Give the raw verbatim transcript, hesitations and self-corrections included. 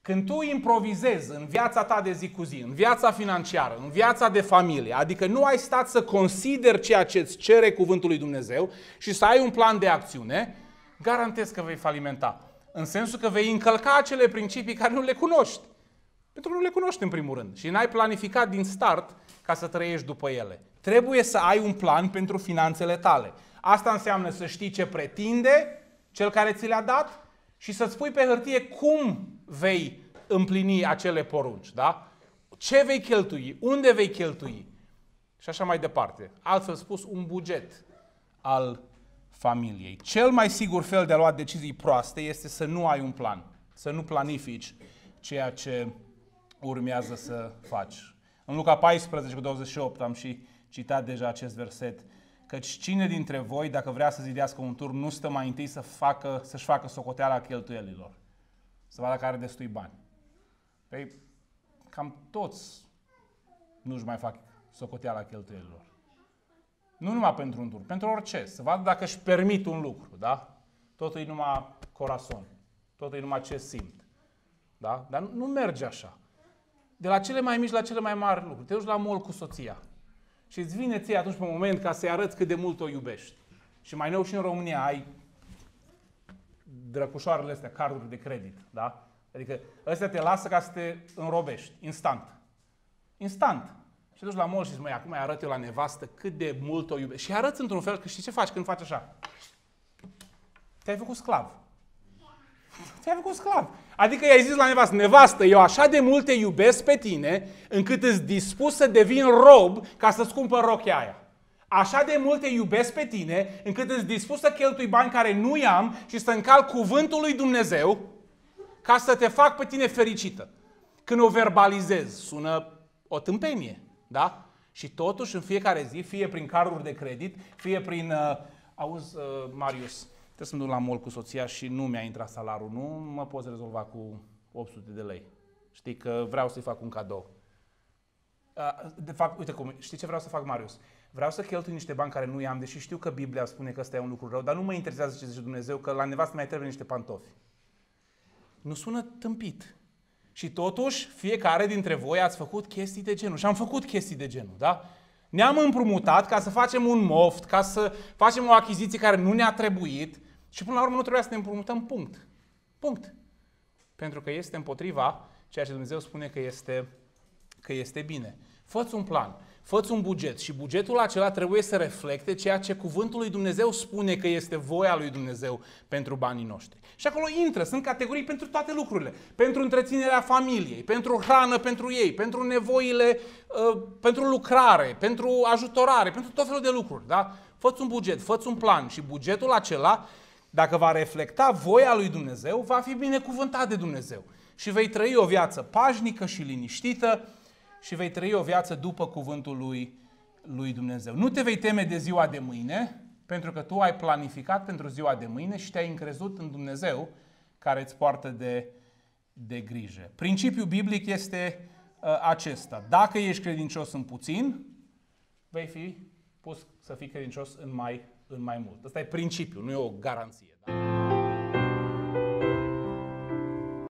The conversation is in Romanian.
Când tu improvizezi în viața ta de zi cu zi, în viața financiară, în viața de familie, adică nu ai stat să consideri ceea ce îți cere cuvântul lui Dumnezeu și să ai un plan de acțiune, garantez că vei falimenta. În sensul că vei încălca acele principii care nu le cunoști. Pentru că nu le cunoști în primul rând și n-ai planificat din start ca să trăiești după ele. Trebuie să ai un plan pentru finanțele tale. Asta înseamnă să știi ce pretinde cel care ți le-a dat și să-ți pui pe hârtie cum vei împlini acele porunci. Da? Ce vei cheltui, unde vei cheltui și așa mai departe. Altfel spus, un buget al familiei. Cel mai sigur fel de a lua decizii proaste este să nu ai un plan, să nu planifici ceea ce urmează să faci. În Luca paisprezece cu douăzeci și opt am și citat deja acest verset, căci cine dintre voi, dacă vrea să zidească un turn, nu stă mai întâi să facă, să-și facă socoteala cheltuielilor, să vadă că are destui bani. Păi, cam toți nu-și mai fac socoteala cheltuielilor. Nu numai pentru un turn, pentru orice, să vadă dacă își permit un lucru, da? Totul e numai corazon, totul e numai ce simt. Da? Dar nu merge așa. De la cele mai mici la cele mai mari lucruri. Te duci la mall cu soția și îți vine ție atunci pe moment ca să-i arăți cât de mult o iubești. Și mai nou și în România ai drăcușoarele astea, carduri de credit. Da? Adică ăstea te lasă ca să te înrobești. Instant. Instant. Și te duci la mall și zici, măi, acum îi arăt eu la nevastă cât de mult o iubești. Și arăți într-un fel că știi ce faci când faci așa? Te-ai făcut sclav. Te-ai făcut sclav. Adică i-ai zis la nevastă, nevastă, eu așa de mult te iubesc pe tine, încât îți dispus să devin rob ca să-ți cumpăr rochia aia. Așa de mult te iubesc pe tine, încât îți dispus să cheltui bani care nu i-am și să încalc cuvântul lui Dumnezeu ca să te fac pe tine fericită. Când o verbalizez, sună o tâmpenie, da? Și totuși în fiecare zi, fie prin carduri de credit, fie prin... Uh, auzi, uh, Marius, trebuie să mă duc la mall cu soția și nu mi-a intrat salariul. Nu mă poți rezolva cu opt sute de lei. Știi că vreau să-i fac un cadou. De fapt, uite cum, știi ce vreau să fac, Marius? Vreau să cheltui niște bani care nu i-am, deși știu că Biblia spune că ăsta e un lucru rău, dar nu mă interesează ce zice Dumnezeu, că la nevastă mai trebuie niște pantofi. Nu sună tâmpit. Și totuși, fiecare dintre voi ați făcut chestii de genul. Și am făcut chestii de genul, da? Ne-am împrumutat ca să facem un moft, ca să facem o achiziție care nu ne-a trebuit și până la urmă nu trebuia să ne împrumutăm, punct. Punct. Pentru că este împotriva ceea ce Dumnezeu spune că este, că este bine. Fă-ți un plan, fă-ți un buget și bugetul acela trebuie să reflecte ceea ce cuvântul lui Dumnezeu spune că este voia lui Dumnezeu pentru banii noștri. Și acolo intră, sunt categorii pentru toate lucrurile. Pentru întreținerea familiei, pentru hrană pentru ei, pentru nevoile, uh, pentru lucrare, pentru ajutorare, pentru tot felul de lucruri. Da? Fă-ți un buget, fă-ți un plan și bugetul acela, dacă va reflecta voia lui Dumnezeu, va fi binecuvântat de Dumnezeu. Și vei trăi o viață pașnică și liniștită și vei trăi o viață după cuvântul lui, lui Dumnezeu. Nu te vei teme de ziua de mâine, pentru că tu ai planificat pentru ziua de mâine și te-ai încrezut în Dumnezeu care îți poartă de, de grijă. Principiul biblic este uh, acesta. Dacă ești credincios în puțin, vei fi pus să fii credincios în mai, în mai mult. Ăsta e principiul, nu e o garanție. Da?